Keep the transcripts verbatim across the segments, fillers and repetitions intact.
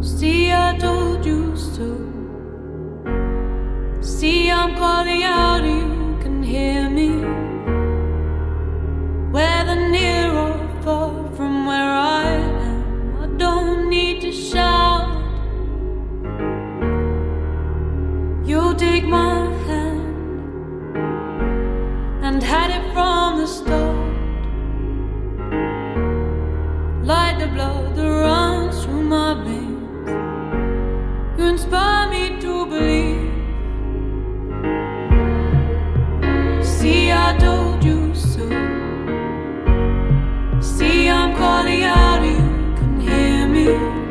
See, I told you so. See, I'm calling out, you can hear me. Whether near or far from where I am, I don't need to shout. You take my hand and had it from the start. Like the blood that runs through my veins, you inspire me to believe. See, I told you so. See, I'm calling out, you can hear me.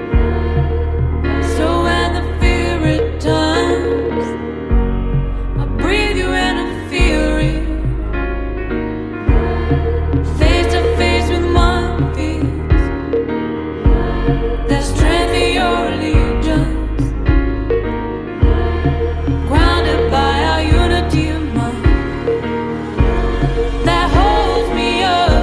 So when the fear returns, I breathe you in and feel it. Face to face with my fears, there's strength in your allegiance, grounded by our unity of mind that holds me up.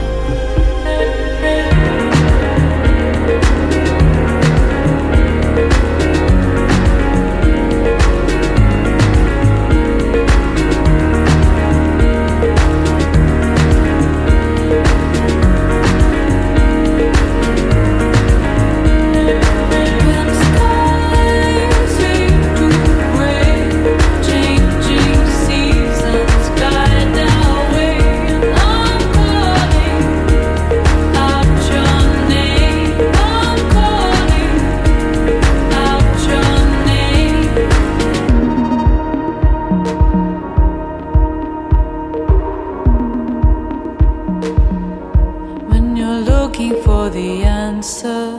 Looking for the answer,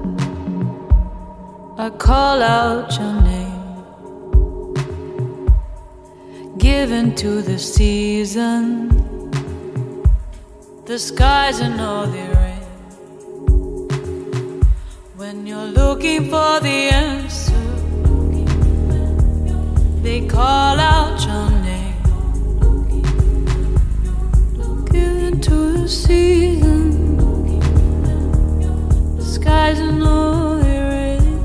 I call out your name, given to the season, the skies and all the rain. When you're looking for the answer, they call out your name, given to the season, skies and all the rain.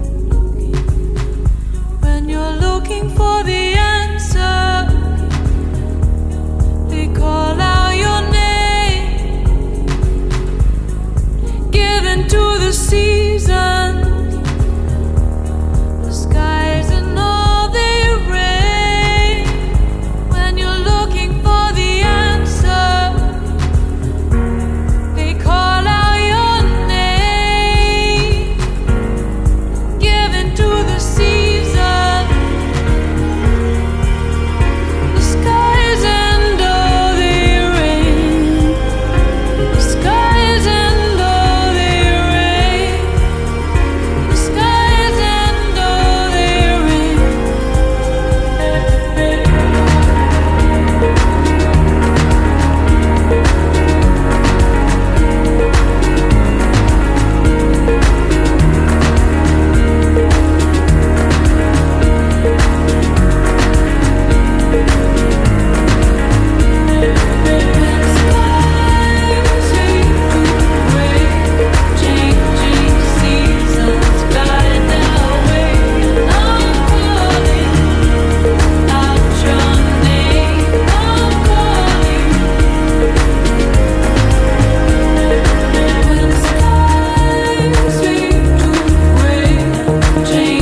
When you're looking for the answer, they call out your name, given to the season, the skies and all they rain. When you're looking for the answer, they call out change.